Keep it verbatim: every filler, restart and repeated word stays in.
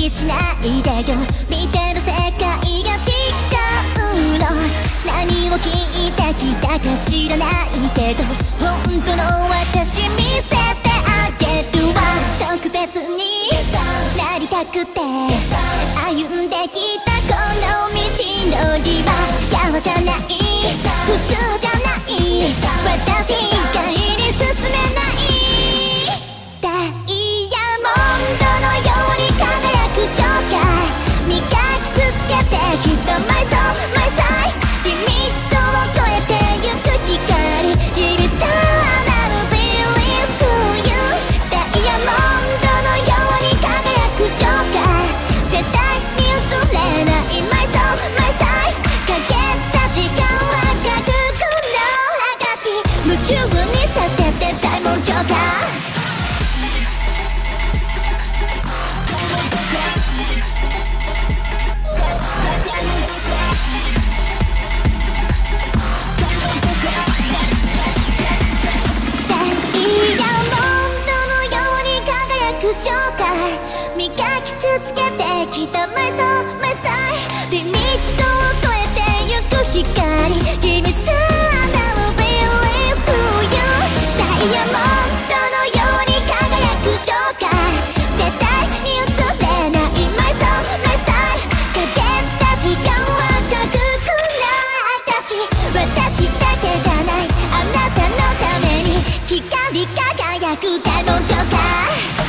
しないでよ、見てる世界が違うの。何を聞いてきたか知らないけど、本当の私見せてあげるわ。特別になりたくて歩んできたこの道のりは川じゃない、普通じゃない、私以外に進めないダイヤモンドのように輝くジョーカー、磨き続けてきたマイソーマイサイ、リミットを超えてゆく光、日々さなる Believe to you。 ダイヤモンドのように輝くジョーカー、絶対に譲れないマイソーマイサイ、かけた時間は覚悟の証、夢中にさせて大門ジョーカー。ジョーカー、磨き続けてきたマイソーマイサイ、リミットを超えてゆく光、君さなる Believe to you。 ダイヤモンドのように輝くジョーカー、絶対に譲れないマイソーマイサイ、かけた時間は覚悟の証、私だけじゃない、あなたのために光り輝く大門ジョーカー。